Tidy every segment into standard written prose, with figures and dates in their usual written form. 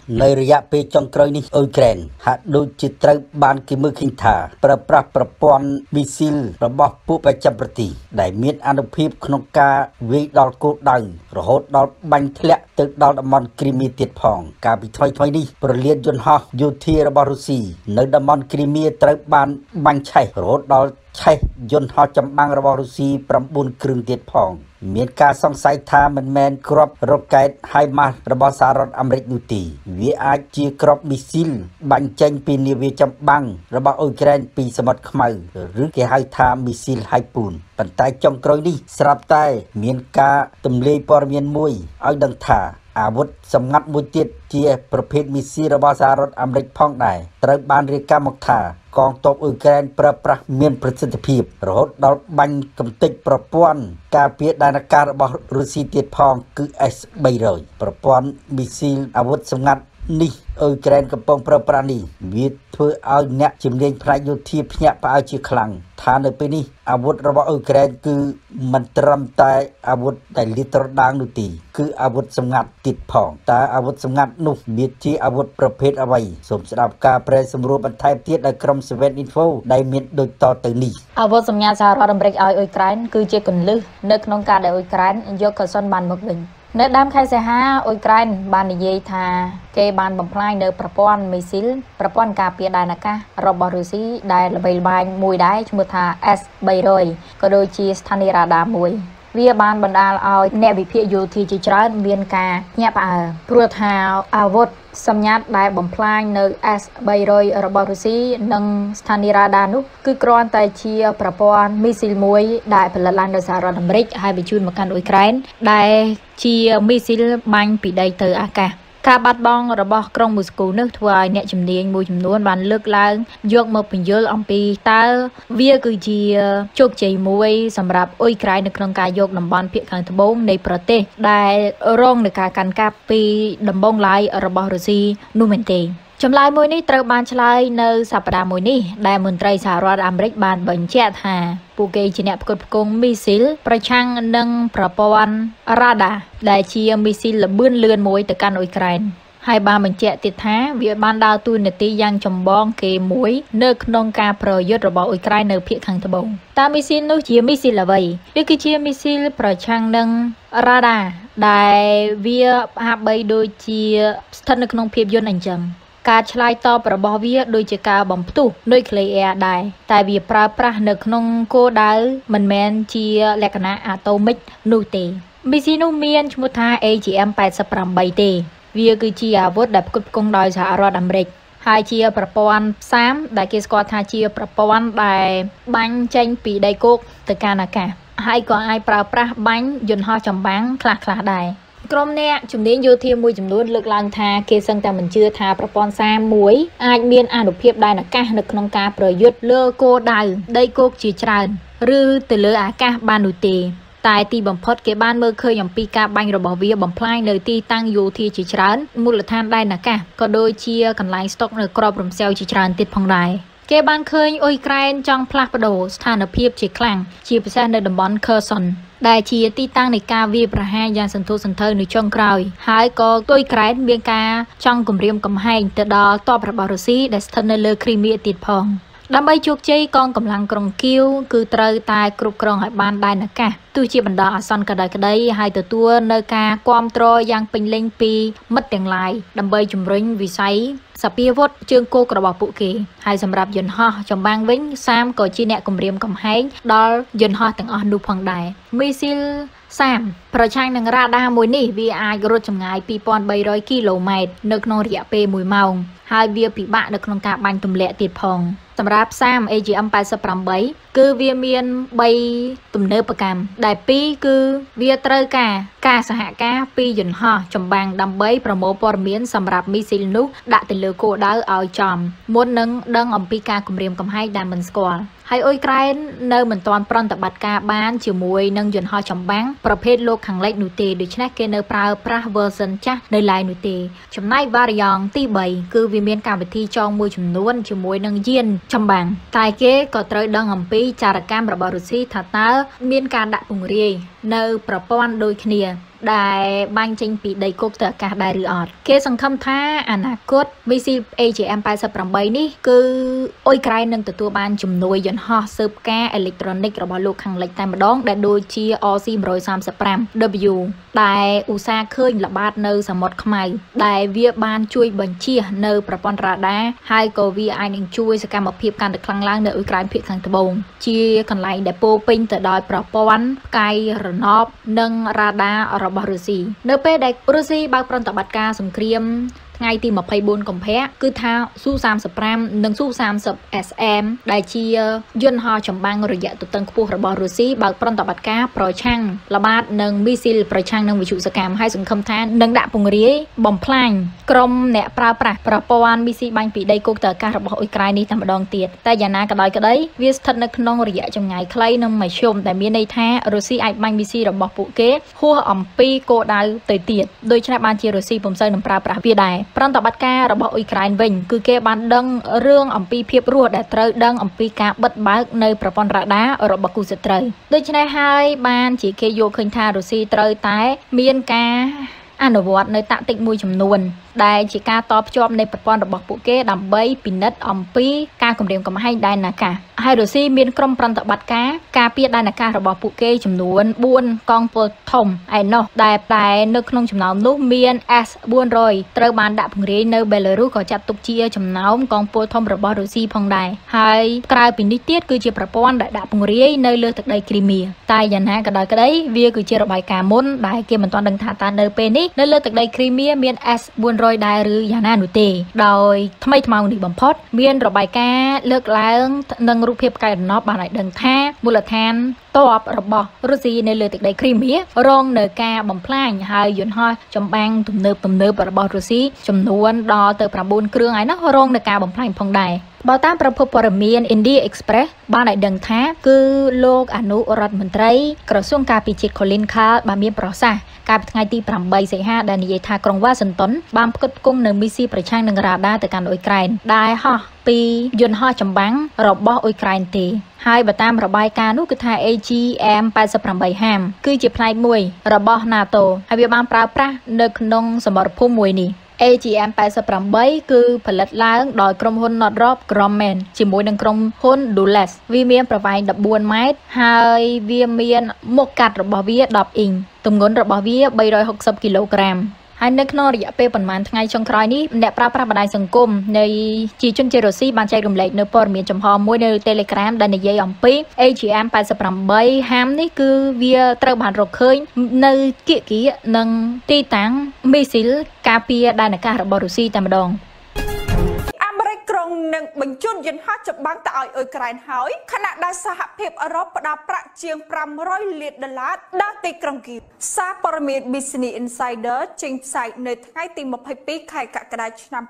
ในระยะปีจงกรอยนี้อุยแกรนหากดูจิตรบานกิมือขิงถาประปรับประปอนมิซิลระบบผู้ประจำประตีได้มีอนุภาพขนมกาวิดอลกูดังระหดดอลบังทะเลตึกดอลมอนครีมีติดพองการปิดถอยนี้ประเลียนยนฮอยูทีระบรุซีในดมอนครีมีตรบานบังชัยระหดดอลใช่ยนฮอจำบังระบรุซีประบุนครึ่งติดพองมีการสงสัยทามันแมนกรอบรบไกด์ไฮมาระบสหรัฐอเมริกาตีวิอาจีกรอบมิซิลบังเจนปีนิวิจำบังระบอุยแกรนปีสมัติขมายหรือเกไฮทามิซิลไฮปูนปันไตจงกรอยนี้สลับไตมีการตุ่มเลปอร์เมียนมวยเอาดังทาอาวุธสำงัดมุติดเจียประเภทมิซิลระบสหรัฐอเมริกาพองได้ตระบานเรียกามกทากองทัพอุยแกรนประปรเมียนประสิทธิภาพรถดอลบังกำติกประปวนการเพียดานการระบรุสีติดพองคือเอสใบเลยประปวนมิซิลอาวุธสำงัดนี่อุยแกรนกำปองประปราณีวิทเพื่อเอาเนื้อจิมเลียงพระยุทธีพญาปาจีคลังฐานในปีนี้อาวุธระบอุยแกรนคือมันตรำตายอาวุธแต่ลิตรดังนุตีคืออาวุธสำงัดติดพองแต่อาวุธสำงัดนุมีที่อาวุธประเภทอะไรสมสำหรับการแปรสำรวจบรรทัดเทียดในกรมเซเว่นอินโฟได้มีโดยต่อตื่นนี้อาวุธสำงัดสหรัฐอเมริกาอุยแกรนคือเจ้ากุนลือเนื้อขนมการได้อุยแกรนยกกระสุนบานหมดเลยเนื้อดำไข่เสียหาอุยแกรนบานเยธาเกบานบ่มพลายเนื้อประปอนมิซิลประปอนกาเปียได้นะคะรบบรูซีได้ระเบิดบานมวยได้ชมุทาเอสใบรอยก็โดยชีสถานีราดามวยวิบานบรรดาเอาแนวิพิยูทีจิตรานเวียนกาเนี่ยป่าพรวดหาอาวุธสำยัดได้บ่มพลายเนื้อเอสใบรอยรบบรูซีนังสถานีราดานุคือกรอนไตเชียประปอนมิซิลมวยได้ผลิตลันโดยสหรัฐอเมริกให้ไปชุนมากันอุยแกรนได้เชียมิซิลบังปีได้เตออากาการบัดบองระบบกรงมุสกูนึกถวายเนี่ยจำเนียงมวยจำนวนบานเลือกล้างยกมาเป็นเยอะอัมปีตาเวียคือจีโชคใจมวยสำหรับอุยแกรนในโครงการยกลำบานเพียงขังทบงในประเทศได้ร่องในการกันกาปีลำบงไลระบบรัสเซียนูเมนเตจำลายมวยนี้ตระบานชลายในสัปดาห์มวยนี้ได้มนตรีสหรัฐอเมริกาบานบัญชีหาปูเกจิเนปกดกงมิซิลประชังนังประปวันราดาได้เชียมิซิลละบื้นเลือนมวยตะการอุยแกรนให้บานบัญชีติดท้าวิบานดาวตูนตียังจำบองเกมวยเนื้อนงการประยุทธ์ระบบอุยแกรนเนื้อเพียงขังทบงตามมิซิลนู้เชียมิซิลละไว้วิกิเชียมิซิลประชังนังราดาได้วิหาใบโดยเชียสถานนงเพียบยนต์อันจังการชลายต่อประบอบวิโดยจะการบ่มตุด้วยเคลียร์ได้แต่วิปราประนึกนงโกได้มันแมนเชียแลกนะอะโตมิกนูเตมิซินูเมียนชมุทาAGM 83ใบเตวิคือเชียอาวุธดับกุดกงโดยสหรัฐอเมริกาให้เชียประปวัน3ได้เกสกอทาเชียประปวันได้บังเจงปีได้กุกตะการอากาศให้ก่อนไอปราประบังยนต์ห่อจำบังคลาได้กรมเนี่ยจุดนี้โยธามวยจำนวนเลือกลางทาเกสังแต่มันเชื่อทาประปอนซามวยอาจมีอนุเพียบได้นะกะนึกนองการประยุทธ์เลือโกได้โกกจีจรันหรือแต่เลืออากาบานุเตตายตีบ่มพดเก็บบ้านเมื่อเคยอย่างปีกาบังระบบวิบบ่มพลายเลยตีตั้งอยู่ที่จีจรันมูลธานได้นะกะก็โดยเชียกันไลน์สต็อกในกรอบรวมเซลจีจรันติดพองได้เก็บบ้านเคยอุยแกรนจังพลักประโดสถานเพียบจีคลังชีประชาในดับบอนเคอร์ซอนได้เชียตีตั้งในกาวีประหารยานสันทุสันเทอในช่วงกลายหายก็ตัวแกรนเบียงกาจังกลุ่มเรียมกำแหงแต่ดอต่อประบารุซีได้สถานเลอครีมีติดพองดับใบจุกใจกองกำลังกรงคิวคือเตยตายกรุบกรองให้บ้านได้นะกะตู้ชีบันดาอสันกระไดให้ตัวในกาความตรอยังเป็นเล็งปีมัดอย่างไรดับใบจุ่มริงวิสัยสปีวดเชิงโกกระบอกปุเกให้สำหรับยนห่อจำบางวิ่งซ้ำก็จีเนะกลุ่มเรียมกำแหงดอลยนห่อต่างอ่อนดูพังได้มิซิล3ประชังนังราดามวยนี่วีไอรถจำง่ายปีปอน300กิโลเมตรนึกนระยะเปมวยเมาให้เบียปีบะนึกนงการบังตุ่มเละติดพองสำหรับ3 AGM 83คือเวียเมียนใบตุ่มเนื้อประกำได้ปีคือเวียเตอร์กาสหกาปีหยุนห่อจำบางดำใบประโมปอร์เมียนสำหรับมิซิลนุดัติเลโกดาวเอาจอมมดนึงดังอมปีกากลุ่มเรียมกำให้ดามันสกอลให้อุยแกรนเนื้อเหมือนตอนปรอนตบัดกาบ้านจิ๋วมวยนึงหยุนห่อจำบางประเภทโลกขังเล็กนูเตโดยชนะเกเนอร์ปลาพระเวอร์ซันจ้าในลายนูเตจำนายบาริยองตีใบคือวิเมียนการวิธีจองมวยจำนวนจิ๋วมวยนึงเยียนจำบางตายเก๋ก็เตยดังอมปีจารการประบารุซีถัดเตอร์เมียนการดักปุ่งเรียเนื้อประปอนโดยเนียដែលបាញ់ចេញពីដីគោកទៅអាកាសដែរឬអត់គេសង្ឃឹមថាអនាគត Missile AGM-88 នេះគឺអ៊ុយក្រែននឹងទទួលបានជំនួយយន្តហោះស៊ើបការអេឡិចត្រូនិករបស់លោកខាងលិចតែម្ដងដែលដូចជា RC-135W ដែលឧស្សាហ៍ឃើញល្បាតនៅសមុទ្រខ្មៅដែលវាបានជួយបញ្ជៀសនៅប្រព័ន្ធរ៉ាដាហើយក៏វាអាចនឹងជួយសកម្មភាពកាន់តែខ្លាំងឡើងនៅអ៊ុយក្រែនភាគខាងត្បូងជាកន្លែងដែលពោពេញទៅដោយប្រព័ន្ធផ្កាយរណបនិងរ៉ាដារបស់រុស្ស៊ីនៅពេលដែលរុស្ស៊ីបើកប្រតិបត្តិការសង្គ្រាមថ្ងៃទី24កុម្ភៈគឺថា Su-35 និង Su-30 SM ដែលជាយន្តហោះចម្បាំងរយៈទទឹងខ្ពស់របស់រុស្ស៊ីបើកប្រតិបត្តិការប្រឆាំងល្បាតនិងមីស៊ីលប្រឆាំងនឹងវិទ្យុសកម្មហើយសង្ឃឹមថានឹងដាក់ពង្រាយបំផ្លាញក្រុមអ្នកប្រើប្រាស់ប្រព័ន្ធមីស៊ីបាញ់ពីដីគោកទៅអាកាសរបស់អ៊ុយក្រែននេះតែម្ដងទៀតតែយ៉ាងណាក៏ដោយក្តីវាស្ថិតនៅក្នុងរយៈចម្ងាយខ្លីនិងមធ្យមដែលមានន័យថារុស្ស៊ីអាចបាញ់មីស៊ីរបស់ពួកគេហួសអំពីគោលដៅទៅទៀតដូច្នេះបានជារុស្ស៊ីពុំសូវនឹងប្រើប្រាស់វាដែរប្រតិបត្តិការរបស់អ៊ុយក្រែនវិញគឺគេបានដឹងរឿងអំពីភាពរស់ដែលត្រូវដឹងអំពីការបិទបើកនៅប្រព័ន្ធរ៉ាដារបស់គូសត្រូវដូច្នេះហើយបានជាគេយល់ឃើញថារុស្ស៊ីត្រូវតែមានការអនុវត្តនៅតាក់ទិកមួយចំនួនដែលជាការតភ្ជាប់នៃប្រព័ន្ធរបស់ពួកគេដើម្បីពិនិត្យអំពីការគម្រាមកំហែងដែនអាកាសហើយរុស្ស៊ីមានក្រុមប្រតិបត្តិការការពារដែនអាកាសរបស់ពួកគេចំនួន4កងពលធំឯណោះដែលនៅក្នុងចំណោមនោះមាន S-400 ត្រូវបានដាក់ពង្រាយនៅបេឡារុសក៏ចាត់ទុកជាចំណោមកងពលធំរបស់រុស្ស៊ីផងដែរហើយក្រៅពីនេះទៀតគឺជាប្រព័ន្ធដែលដាក់ពង្រាយនៅលើទឹកដីគ្រីមៀតែយ៉ាងណាក៏ដោយក្តីវាគឺជារបាយការណ៍មុនដែលគេមិនទាន់ដឹងថាតើនៅពេលនេះនៅលើទឹកដីគ្រីមៀមាន S-400 ដែរឬយ៉ាងណានោះទេដោយថ្មីថ្មោងនេះបំផុតមានរបាយការណ៍លើកឡើងនិងរូបភាពផ្កាយរណបបានឲ្យដឹងថាមូលដ្ឋានទ័ពរបស់រុស្ស៊ីនៅលើទឹកដីគ្រីមៀរងនៅការបំផ្លាញហើយយន្តហោះចម្បាំងទំនើបរបស់រុស្ស៊ីចំនួនដល់ទៅ9គ្រឿងហើយនោះរងនៅការបំផ្លាញផងដែរបើតាមប្រភពព័ត៌មាន India Express បានឲ្យដឹងថាគឺលោកអនុរដ្ឋមន្ត្រីក្រសួងការពារជាតិ Colin Kahl បានមានប្រសាសន៍កាលពីថ្ងៃទី8សីហាដែលនិយាយថាក្រុង Washington បានផ្គត់ផ្គង់នៅមីស៊ីប្រឆាំងនឹងរ៉ាដាទៅកាន់អ៊ុយក្រែនដែលហោះពីយន្តហោះចម្បាំងរបស់អ៊ុយក្រែនទេហើយបើតាមរបាយការណ៍នោះគឺថា AGM-88 HAM គឺជាផ្នែកមួយរបស់ NATO ហើយវាបានប្រើប្រាស់នៅក្នុងសមរភូមិមួយនេះAGM-88 គឺផលិតឡើងដោយក្រុមហ៊ុន Northrop Grumman ជាមួយនឹងក្រុមហ៊ុន Dulles វាមានប្រវែង14ម៉ែត្រហើយវាមានមុខកាត់របស់វា10អ៊ីងទម្ងន់របស់វា360គីឡូក្រាមហើយនៅក្នុងរយៈពេលប្រហែលថ្ងៃចុងក្រោយនេះអ្នកប្រើប្រាស់បណ្ដាញសង្គមនៃជាជនជាតិរុស្ស៊ីបានចែករំលែកនៅព័ត៌មានចំហមួយនៅ Telegram ដែលនិយាយអំពី AGM-88 HAM នេះគឺវាត្រូវបានរកឃើញនៅគៀកគៀកនិងទីតាំងមីស៊ីលការពារដែនអាកាសរបស់រុស្ស៊ីតែម្ដងក្រុងនឹងបញ្ជូនយន្តហោះចម្បាំងទៅឲ្យអ៊ុយក្រែនហើយខណៈដែលសហភាពអឺរ៉ុបផ្ដល់ប្រាក់ជាង$500 លានដល់ទីក្រុងគីវសារព័ត៌មាន Business Insider ចេញផ្សាយនៅថ្ងៃទី22ខែកក្កដាឆ្នាំ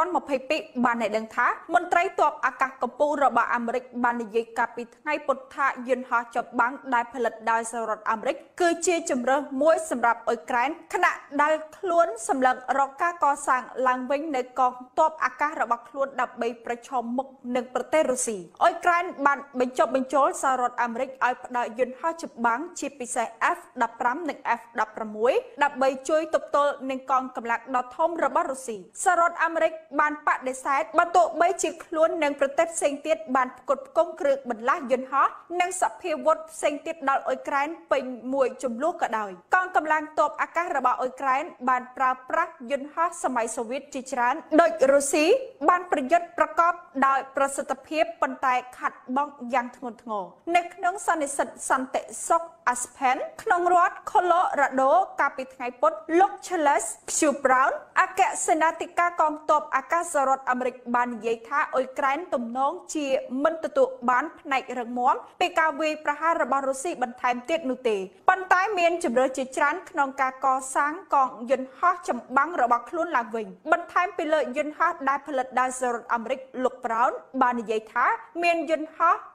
2022បានឲ្យដឹងថាមន្ត្រីទ័ពអាកាសកម្ពុជារបស់អាមេរិកបាននិយាយកាលពីថ្ងៃពុធថាយន្តហោះចម្បាំងដែលផលិតដោយសហរដ្ឋអាមេរិកគឺជាជម្រើសមួយសម្រាប់អ៊ុយក្រែនខណៈដែលខ្លួនសម្លឹងរកការកសាងឡើងវិញនៅកងទ័ពអាកាសរបស់ខ្លួនដើម្បីប្រឈមមុខនឹងប្រទេសរុស្ស៊ីអ៊ុយក្រែនបានបញ្ចុះបញ្ចូលសហរដ្ឋអាមេរិកឲ្យផ្ដល់យន្តហោះចម្បាំងជាពិសេស F-15 និង F-16 ដើម្បីជួយទប់ទល់នឹងកងកម្លាំងដ៏ធំរបស់រុស្ស៊ីសហរដ្ឋអាមេរិកបានបដិសេធបើទោះបីជាខ្លួននិងប្រទេសផ្សេងទៀតបានផ្គត់ផ្គង់គ្រឿងបន្លាស់យន្តហោះនិងសភាវុធផ្សេងទៀតដល់អ៊ុយក្រែនពេញមួយចំនួនក៏ដោយកងកម្លាំងទ័ពអាកាសរបស់អ៊ុយក្រែនបានប្រើប្រាស់យន្តហោះសម័យសូវៀតជាច្រើនដោយរុស្ស៊ីបានប្រយុទ្ធប្រកបដោយប្រសិទ្ធភាពប៉ុន្តែខាត់បងយ៉ាងធ្ងន់ធ្ងរនៅក្នុងសន្និសីទសន្តិសុខ Aspen ក្នុងរដ្ឋ Colorado កាលពីថ្ងៃពុធលោក Charles Q. Brown អគ្គសេនាធិការកងទ័ពអាកាសរដ្ឋអាមេរិកបាននិយាយថាអ៊ុយក្រែនទំនងជាមិនទទួលបានផ្នែករឹងមាំពីការវាយប្រហាររបស់រុស្ស៊ីបន្ថែមទៀតនោះទេប៉ុន្តែមានជម្រើសជាច្រើនក្នុងការកសាងកងយន្តហោះចម្បាំងរបស់ខ្លួនឡើងវិញបន្ថែមពីលើយន្តហោះដែលផលិតដោយសហរដ្ឋអាមេរិកលោក Brown បាននិយាយថាមានយន្តហោះ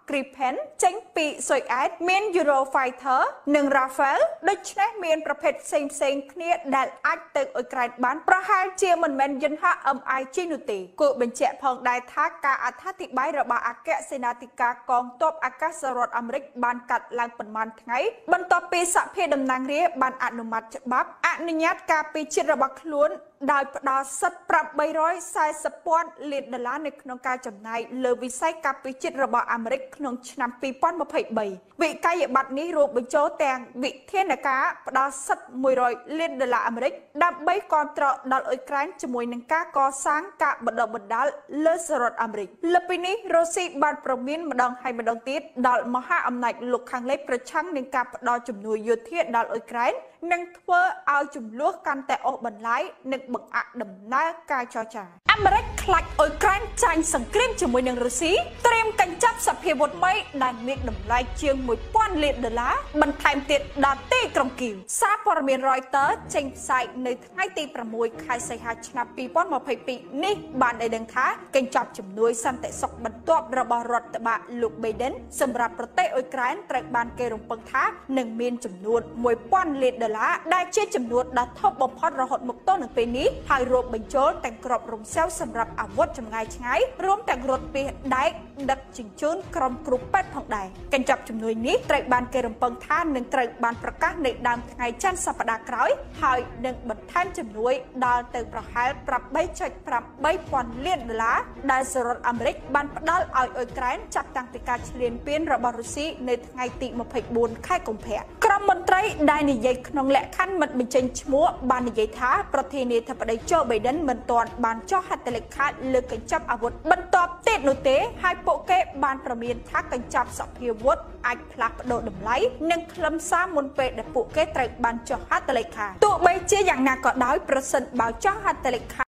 Gripen ចេញពី Soviet មាន Eurofighter និង Rafale ដូច្នេះមានប្រភេទផ្សេងៗគ្នាដែលអាចទៅអ៊ុយក្រែនបានប្រហែលជាមិនមែនយន្តហោះ MiG នោះទេគួរបញ្ជាក់ផងដែរថាការអត្ថាធិប្បាយរបស់អគ្គសេនាធិការកងទ័ពអាកាសរដ្ឋអាមេរិកបានកាត់ឡើងប៉ុន្មានថ្ងៃបន្ទាប់ពីសភាតំណាងរាស្ត្របានអនុម័តច្បាប់អនុញ្ញាតការពារជាតិរបស់ខ្លួនដោយផ្ដល់សិទ្ធិ$340,000 លាននៅក្នុងការចំណាយលើវិស័យការពារជាតិរបស់អាមេរិកក្នុងឆ្នាំ2023វិក័យប័ត្រនេះរួមបញ្ចូលទាំងវិធានការផ្ដល់សិទ្ធិ$100 លានអាមេរិកដើម្បីគាំទ្រដល់អ៊ុយក្រែនជាមួយនឹងការកសាងការបណ្ដុះបណ្ដាលលើសហរដ្ឋអាមេរិកលើពីនេះរុស្ស៊ីបានប្រមានម្ដងហើយម្ដងទៀតដល់មហាអំណាចលោកខាងលិចប្រឆាំងនឹងការផ្ដល់ជំនួយយោធាដល់អ៊ុយក្រែននិងធ្វើឲ្យចំនួនកាន់តែអូសបន្លាយនិងបង្អាក់ដំណើរការចរចាអាមេរិកខ្លាចអ៊ុយក្រែនចាញ់សង្គ្រាមជាមួយនឹងរុស្ស៊ីត្រៀមកញ្ចប់សភាវុធថ្មីដែលមានតម្លៃជាង$1,000 លានបន្ថែមទៀតដល់ទីក្រុងគីវសារព័ត៌មាន Reuters ចេញផ្សាយនៅថ្ងៃទី6ខែសីហាឆ្នាំ2022នេះបានឲ្យដឹងថាកញ្ចប់ជំនួយសន្តិសុខបន្ទាប់របស់រដ្ឋបាលលោក Biden សម្រាប់ប្រទេសអ៊ុយក្រែនត្រូវបានគេរំពឹងថានឹងមានចំនួន$1,000 លានដែលជាចំនួនដ៏ធំបំផុតរហូតមកទល់នឹងពេលនេះហើយរួមបញ្ចូលទាំងក្របរំសេវសម្រាប់អាវុធចម្ងាយឆ្ងាយរួមទាំងរថពាសដែកដឹកជញ្ជូនក្រុមគ្រូពេទ្យផងដែរកញ្ចប់ជំនួយនេះត្រូវបានគេរំពឹងថានឹងត្រូវបានប្រកាសនៅដើមថ្ងៃច័ន្ទសប្តាហ៍ក្រោយហើយនឹងបន្ថែមជំនួយដល់ទៅប្រហែល$8.8,000 លានដែលសហរដ្ឋអាមេរិកបានផ្ដល់ឲ្យអ៊ុយក្រែនចាប់តាំងពីការឈ្លានពានរបស់រុស្ស៊ីនៅថ្ងៃទី24ខែកុម្ភៈក្រុមមន្ត្រីដែលនិយាយក្នុងលក្ខខណ្ឌមិនបញ្ចេញឈ្មោះបាននិយាយថាប្រធានាធិបតី Joe Biden មិនទាន់បានចុះហត្ថលេខាលើកញ្ចប់អាវុធបន្ទាប់ទៀតនោះទេហើយពួកគេបានប្រមានថាកញ្ចប់សភាវុធអាចផ្លាស់ប្ដូរតម្លៃនិងខ្លឹមសារមុនពេលដែលពួកគេត្រូវបានចុះហត្ថលេខាទោះបីជាយ៉ាងណាក៏ដោយប្រសិនបើចុះហត្ថលេខា